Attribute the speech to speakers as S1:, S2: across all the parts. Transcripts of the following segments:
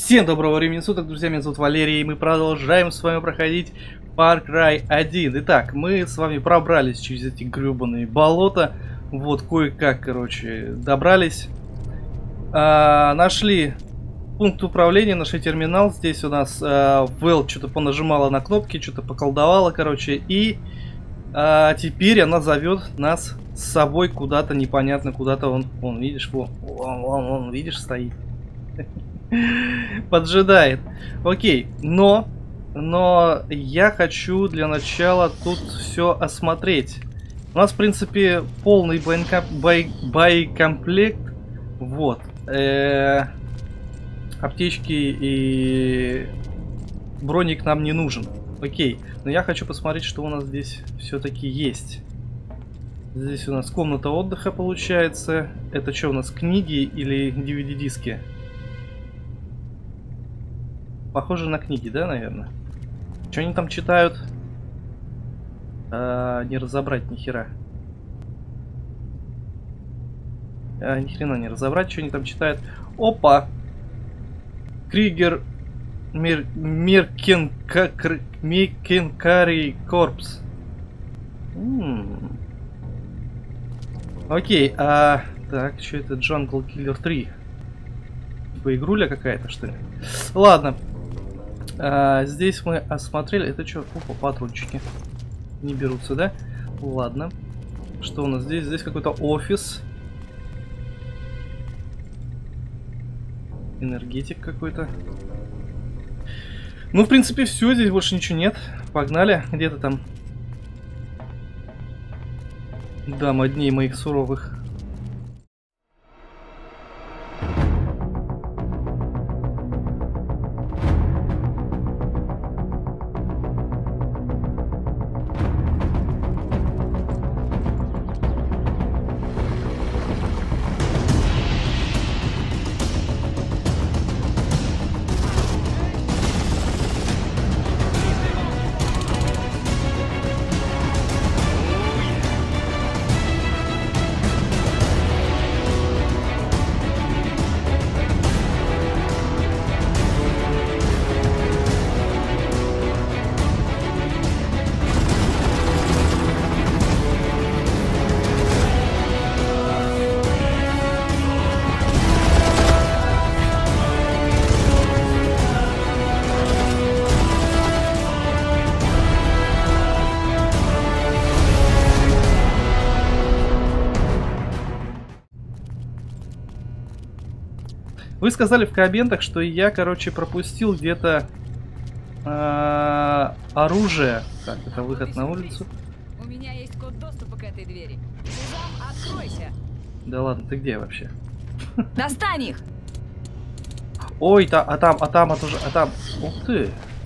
S1: Всем доброго времени суток, друзья, меня зовут Валерий, и мы продолжаем с вами проходить Far Cry 1. Итак, мы с вами пробрались через эти гребаные болота, вот, кое-как, короче, добрались. Нашли пункт управления, нашли терминал, здесь у нас Вэл что-то понажимала на кнопки, что-то поколдовала, короче, и теперь она зовет нас с собой куда-то, непонятно куда-то, вон, видишь, вон, видишь, стоит. Поджидает. Окей, но я хочу для начала тут все осмотреть. У нас, в принципе, полный боекомплект. Вот. Аптечки и броник нам не нужен. Окей, но я хочу посмотреть, что у нас здесь все-таки есть. Здесь у нас комната отдыха получается. Это что у нас, книги или DVD-диски? Похоже на книги, да, наверное? Что они там читают? Не разобрать ни хера. Ни хрена не разобрать, что они там читают. Опа! Кригер Меркенкари Корпс. Окей, так, что это? Jungle Killer 3. Типа игруля какая-то, что ли? Ладно. Здесь мы осмотрели. Это что? Опа, патрончики. Не берутся, да? Ладно. Что у нас здесь? Здесь какой-то офис. Энергетик какой-то. Ну, в принципе, все. Здесь больше ничего нет. Погнали. Где-то там. Дам одни моих суровых. Вы сказали в комментах, что я, короче, пропустил где-то оружие. Так, это выход на улицу.
S2: У меня есть код доступа к этой двери. Сюзан, откройся.
S1: Да ладно, ты где вообще?
S2: Достань их!
S1: Ой, а там. Ух ты!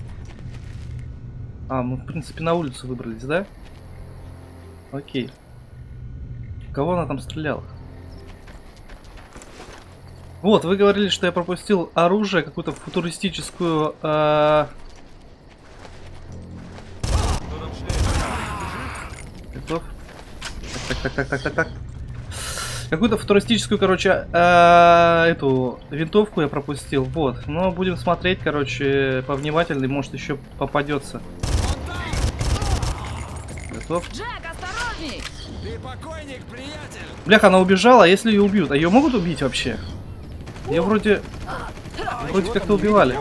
S1: Мы, в принципе, на улицу выбрались, да? Окей. Кого она там стреляла? Вот, вы говорили, что я пропустил оружие, какую-то футуристическую... Готов? Так. Какую-то футуристическую, короче, эту винтовку я пропустил. Вот, но будем смотреть, короче, повнимательнее, может еще попадется. Готов?
S2: Джек, осторожней!
S3: Ты покойник, приятель!
S1: Бляха, она убежала, а если ее убьют? А ее могут убить вообще? Ее вроде как-то убивали.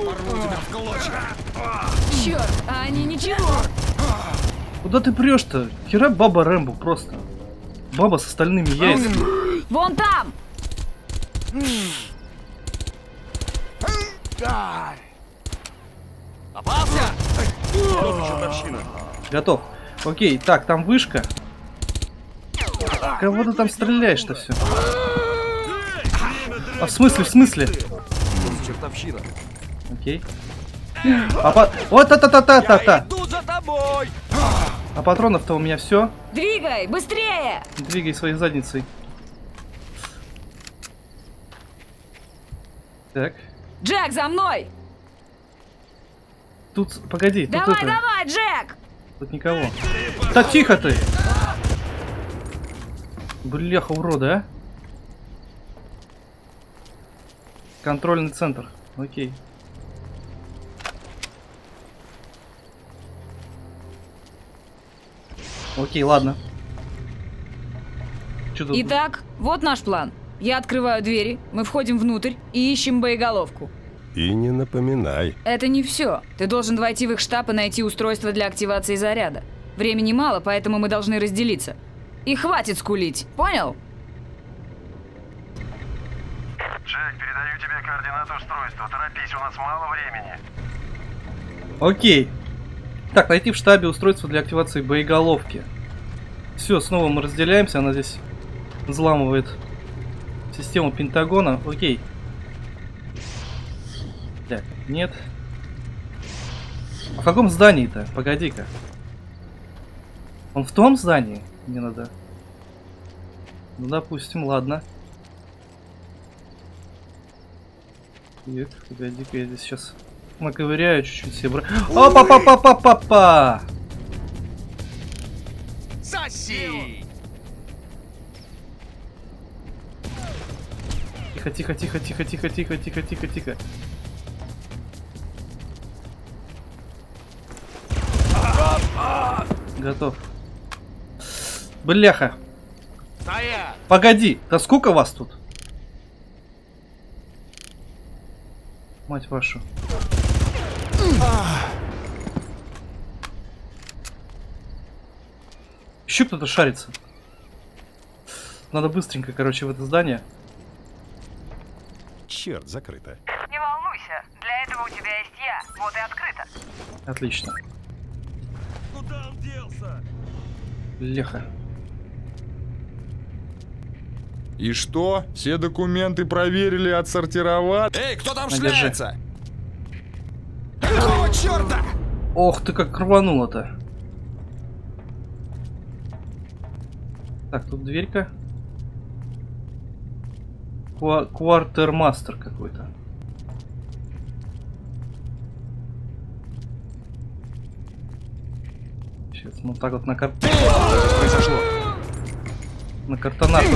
S2: Черт, а они ничего.
S1: Куда ты прешь-то? Хера баба Рэмбо просто. Баба с остальными яйцами.
S2: Вон там!
S3: Попался!
S1: Готов. Окей, так, там вышка. Кого ты там стреляешь-то все? А в смысле?
S3: Чертовщина.
S1: Окей. Вот та-та-та-та-та-та.
S3: Иду за тобой!
S1: А патронов-то у меня все.
S2: Двигай, быстрее!
S1: Двигай своей задницей. Так.
S2: Джек, за мной!
S1: Тут, погоди, тут
S2: Давай,
S1: это...
S2: давай, Джек!
S1: Тут никого. Так, тихо ты! Бляха, урода, а? Контрольный центр. Окей. Окей, ладно. Чё тут?
S2: Итак, вот наш план. Я открываю двери, мы входим внутрь и ищем боеголовку.
S4: И не напоминай.
S2: Это не все. Ты должен войти в их штаб и найти устройство для активации заряда. Времени мало, поэтому мы должны разделиться. И хватит скулить, понял?
S5: Джек, передаю тебе координаты устройства. Торопись, у нас мало времени.
S1: Окей. Так, найти в штабе устройство для активации боеголовки. Все, снова мы разделяемся. Она здесь взламывает систему Пентагона. Окей. Так, нет. А в каком здании-то? Погоди-ка. Он в том здании? Мне надо. Ну, допустим, ладно. Так, погоди-ка, я здесь сейчас наковыряю чуть-чуть себе. Опа-па-па-па-па-па!
S3: Соси!
S1: Тихо, тихо, тихо, тихо, тихо, тихо, тихо, тихо, тихо. Готов. Бляха.
S3: Стоять!
S1: Погоди, да сколько вас тут? Мать вашу. Еще кто-то шарится. Надо быстренько, короче, в это здание.
S4: Черт, закрыто.
S6: Не волнуйся, для этого у тебя есть я. Вот и открыто.
S1: Отлично.
S3: Куда он делся?
S1: Бляха.
S7: И что? Все документы проверили, отсортировали?
S3: Эй, кто там
S1: Держи.
S3: шляется? Какого черта?
S1: Ох ты, как рвануло-то. Так, тут дверька. Квартермастер какой-то. Сейчас мы вот так вот на
S3: Произошло.
S1: на картонах.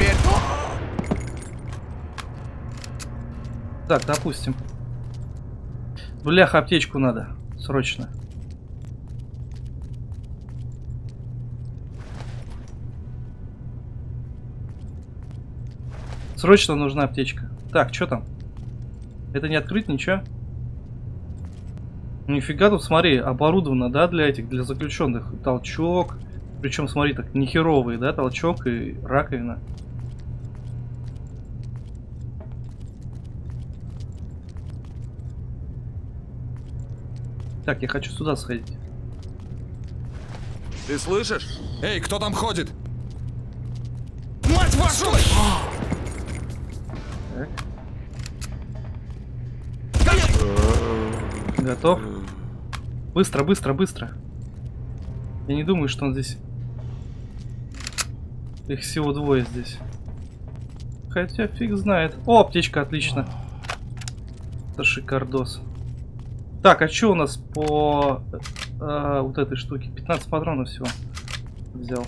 S1: Так, допустим. Бляха, аптечку надо. Срочно. Срочно нужна аптечка. Так, что там? Это не открыть ничего? Нифига тут, смотри, оборудовано, да, для этих, для заключенных. Толчок. Причем, смотри, так нехеровый, да, толчок и раковина. Так, я хочу сюда сходить.
S3: Ты слышишь? Эй, кто там ходит? Мать вашу!
S1: Так. Готов. Быстро, быстро, быстро. Я не думаю, что он здесь. Их всего двое здесь. Хотя фиг знает. О, аптечка, отлично. Это шикардос. Так, а что у нас по вот этой штуке? 15 патронов всего взял.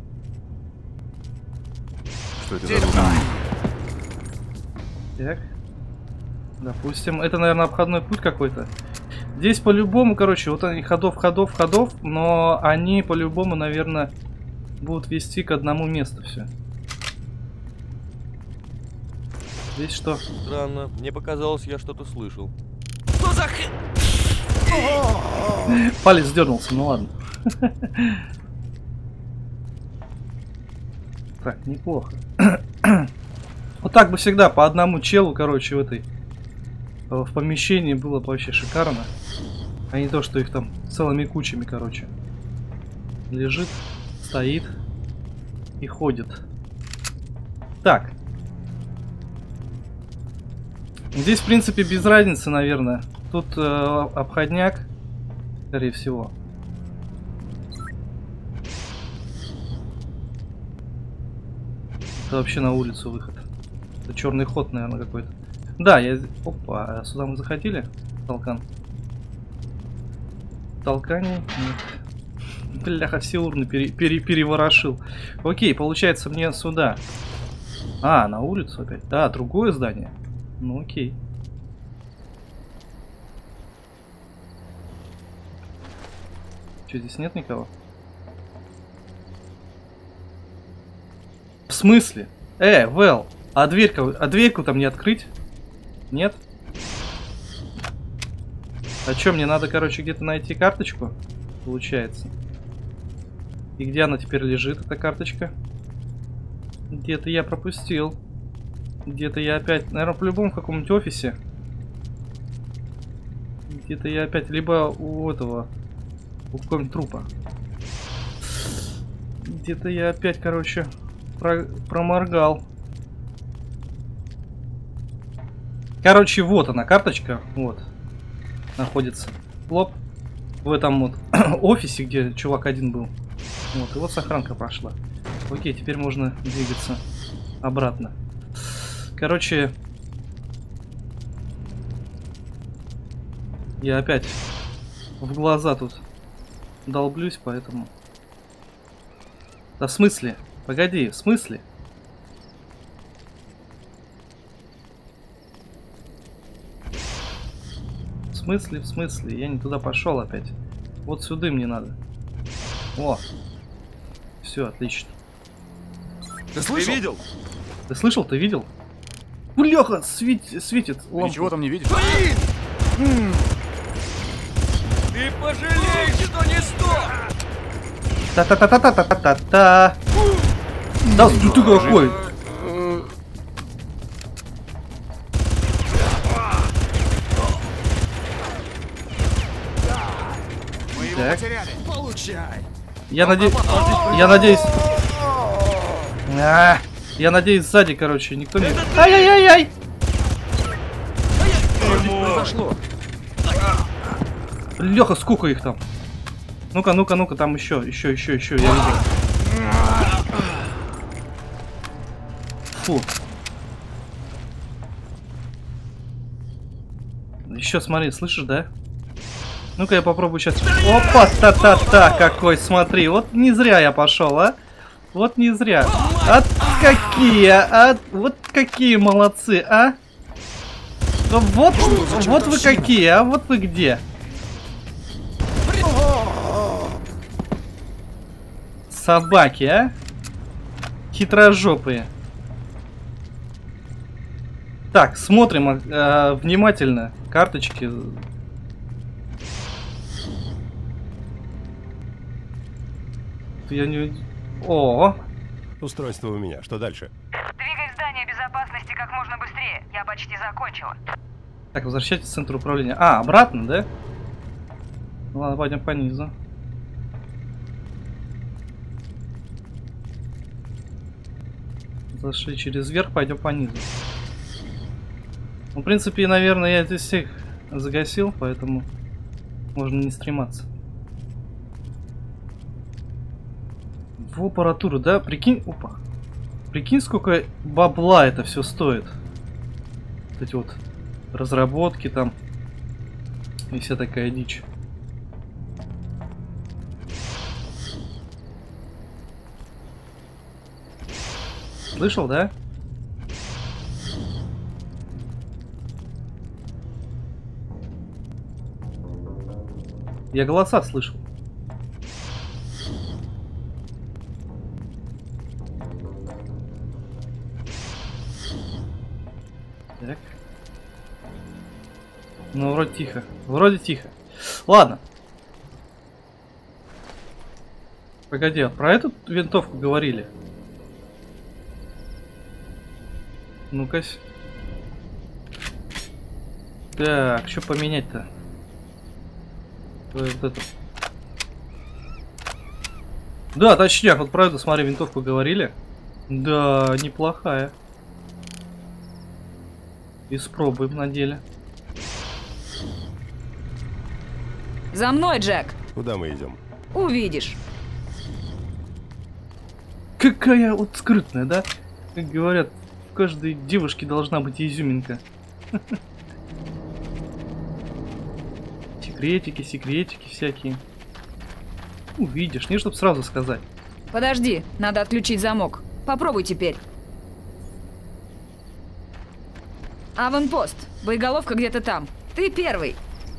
S4: Что это за звук?
S1: Так. Допустим, это, наверное, обходной путь какой-то. Здесь по-любому, короче, вот они ходов, но они по-любому, наверное, будут вести к одному месту все. Здесь что?
S8: Странно, мне показалось, я что-то слышал.
S3: Что за
S1: Палец дернулся, ну ладно. Так, неплохо. Вот так бы всегда по одному челу, короче, в помещении было бы вообще шикарно. А не то, что их там целыми кучами, короче. Лежит, стоит и ходит. Так. Здесь, в принципе, без разницы, наверное. Тут обходняк, скорее всего. Это вообще на улицу выход. Это черный ход, наверное, какой-то. Да, я... Опа, а сюда мы заходили? Толкан. Толкани? Нет. Бляха, все урны переворошил. Окей, получается мне сюда. А, на улицу опять. Да, другое здание. Ну окей. Что, здесь нет никого? смысле? Вэл, а дверьку там не открыть? Нет? А чё, мне надо, короче, где-то найти карточку? Получается. И где она теперь лежит, эта карточка? Где-то я пропустил. Где-то я опять... Наверное, по-любому в каком-нибудь офисе. Где-то я опять... Либо у этого... У какого-нибудь трупа. Где-то я опять, короче, проморгал. Короче, вот она, карточка. Вот. Находится. Лоп. В этом вот офисе, где чувак один был. Вот. И вот сохранка прошла. Окей, теперь можно двигаться обратно. Короче... Я опять в глаза тут долблюсь, поэтому... Да в смысле? Погоди, в смысле? В смысле, в смысле? Я не туда пошел опять. Вот сюда мне надо. О! Все, отлично.
S3: Ты слышал?
S8: Ты видел?
S1: Ты слышал? Ты видел? Бляха, светит лампа.
S3: Ничего там не видишь?
S8: Ты пожалеешь, что не сто!
S1: Та-та-та-та-та-та-та-та. Да, ты какой? Так.
S3: Получай.
S1: Я надеюсь... Я надеюсь, сзади, короче, никто не... Ай-яй-яй-яй!
S3: Произошло.
S1: Леха, сколько их там? Ну-ка, ну-ка, ну-ка, там еще, я видел. Фу. Еще смотри, слышишь, да? Ну-ка я попробую сейчас. Опа, та-та-та, какой, смотри. Вот не зря я пошел, а? Вот не зря. Вот какие молодцы, а? Вот вы какие, а? Вот вы где? Собаки, а? Хитрожопые. Так, смотрим внимательно карточки. Я не... О!
S4: Устройство у меня. Что дальше?
S6: Двигай в здание безопасности как можно быстрее. Я почти закончила.
S1: Так, возвращайтесь в центр управления. А, обратно, да? Ладно, пойдем по низу. Зашли через верх, пойдем по низу. Ну, в принципе, наверное, я здесь всех загасил, поэтому можно не стрематься. В аппаратуру, да? Прикинь, опа. Прикинь, сколько бабла это все стоит. Вот эти вот разработки там и вся такая дичь. Слышал, да? Я голоса слышал. Так. Ну, вроде тихо. Вроде тихо. Ладно. Погоди, а про эту винтовку говорили? Ну-ка. Так, что поменять-то? Вот это. Да, точняк, вот про эту, смотри, винтовку говорили. Да, неплохая. Испробуем на деле.
S2: За мной, Джек.
S4: Куда мы идем?
S2: Увидишь.
S1: Какая вот скрытная, да? Как говорят, у каждой девушки должна быть изюминка. Секретики всякие. Увидишь, не чтоб сразу сказать.
S2: Подожди, надо отключить замок. Попробуй теперь. Аванпост. Боеголовка где-то там. Ты первый.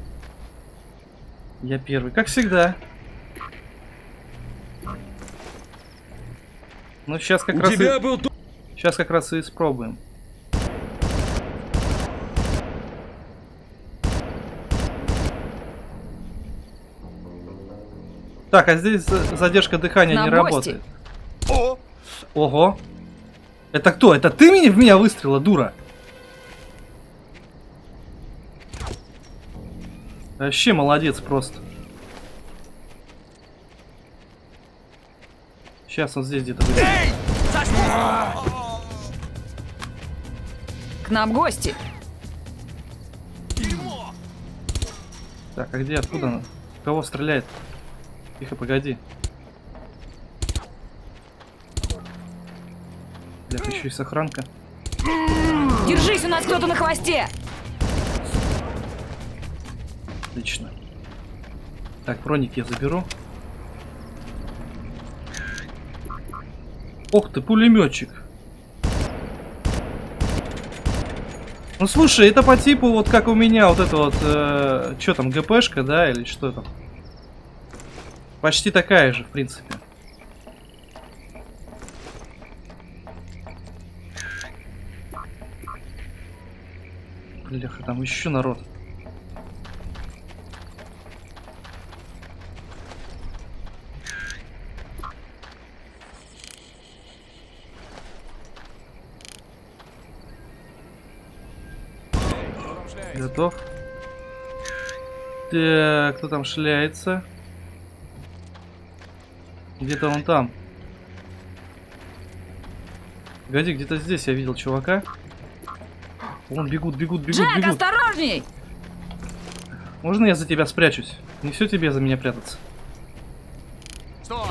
S1: Я первый, как всегда. Ну сейчас как раз.
S8: У тебя был
S1: Сейчас как раз и испробуем. Так, а здесь задержка дыхания
S2: Нам
S1: не
S2: гости.
S1: работает. Ого. Это кто? Это ты в меня выстрелила, дура? Вообще молодец просто. Сейчас он здесь где-то будет.
S2: К нам гости.
S1: Так, а где, откуда она? Кого стреляет? Тихо, погоди. Бля, еще и сохранка.
S2: Держись, у нас кто-то на хвосте.
S1: Отлично. Так, броник я заберу. Ох ты, пулеметчик. Ну слушай, это по типу вот как у меня вот это вот, что там, ГПшка, да, или что там? Почти такая же, в принципе. Бляха, там еще народ. Готов. Так, кто там шляется? Где-то он там. Погоди, где-то здесь я видел чувака. Вон бегут.
S2: Джек, осторожней!
S1: Можно я за тебя спрячусь? Не все тебе за меня прятаться.
S3: Стой!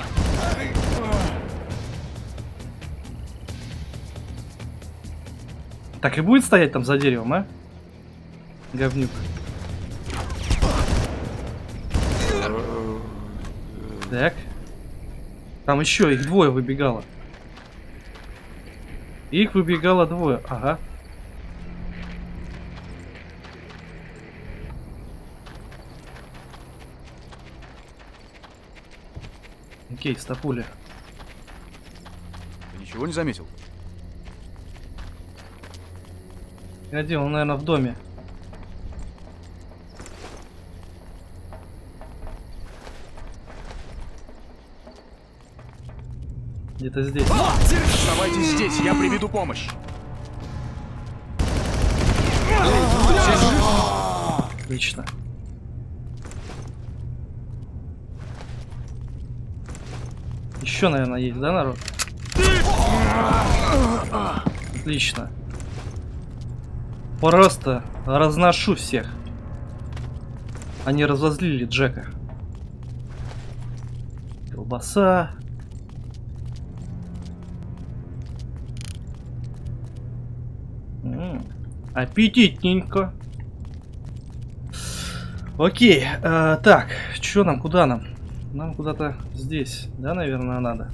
S1: Так и будет стоять там за деревом, а? Говнюк. Так. Там еще их двое выбегало. Их выбегало двое. Ага. Окей, стопуля.
S8: Ты ничего не заметил?
S1: Где он, наверное, в доме. Где-то здесь.
S8: Оставайтесь здесь, я приведу помощь.
S1: Отлично. Еще, наверное, есть, да, народ? Отлично. Просто разношу всех. Они разозлили Джека. Колбаса. Аппетитненько. Окей, так, что нам, куда нам? Нам куда-то здесь, да, наверное, надо.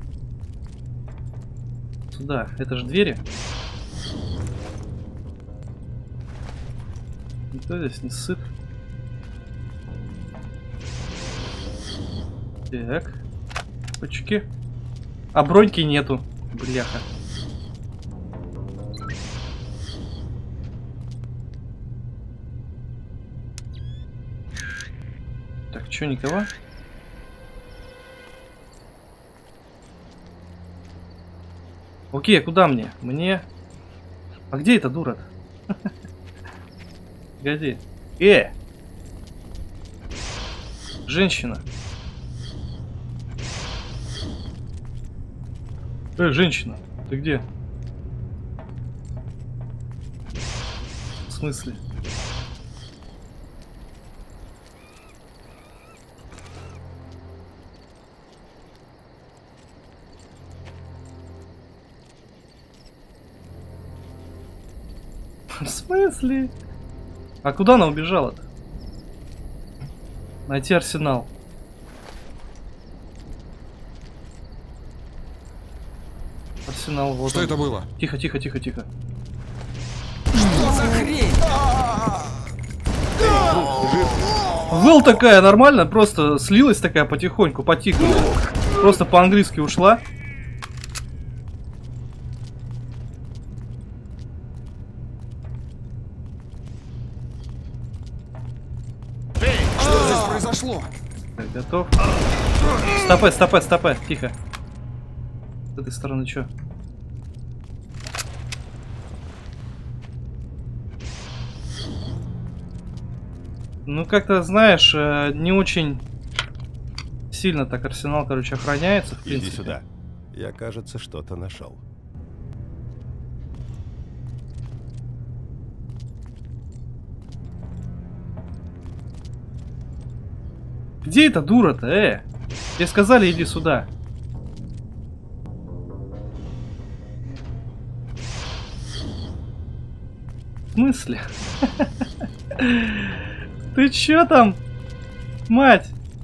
S1: Сюда, это же двери. Никто здесь не сыт. Так, почки. А броньки нету, бляха. Так, чё, никого? Окей, а куда мне? Мне... А где эта дура-то? Погоди. Женщина. Женщина, ты где? В смысле? В смысле? А куда она убежала-то? Найти арсенал. Арсенал вот.
S3: Что
S1: он.
S3: это было?
S1: Тихо, тихо, тихо, тихо.
S8: Что за хрень?
S1: Выл такая нормально, просто слилась такая потихоньку, по-тихому. Просто по-английски ушла.
S3: произошло?
S1: Так, готов. Стопэ, тихо. С этой стороны что? Ну, как-то, знаешь, не очень сильно так арсенал, короче, охраняется, в принципе.
S4: Иди сюда. Я, кажется, что-то нашел.
S1: Где эта дура-то, Тебе сказали, иди сюда. В смысле? Ты чё там? Мать!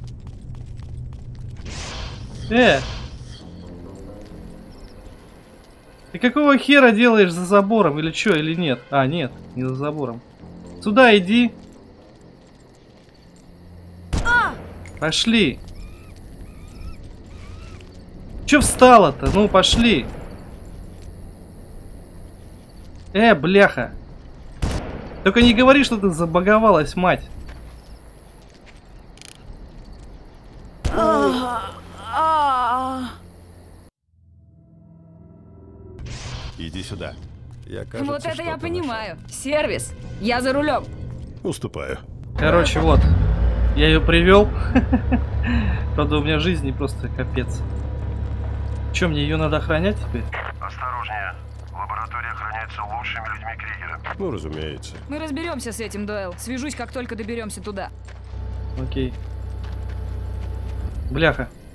S1: Ты какого хера делаешь за забором? Или чё, или нет? А, нет, не за забором. Сюда иди. Пошли. Чё встала-то? Ну, пошли. Бляха. Только не говори, что ты забаговалась, мать.
S4: Иди сюда. Я, кажется,
S2: Вот это я
S4: что-то
S2: понимаю. Сервис. Я за рулем.
S4: нашел. Уступаю.
S1: Короче, вот. Я ее привел. Правда, у меня жизни просто капец. Че, мне ее надо охранять теперь?
S5: Осторожнее. Лаборатория охраняется лучшими людьми Кригера.
S4: Ну, разумеется.
S2: Мы разберемся с этим, Дойл. Свяжусь, как только доберемся туда.
S1: Окей. Бляха.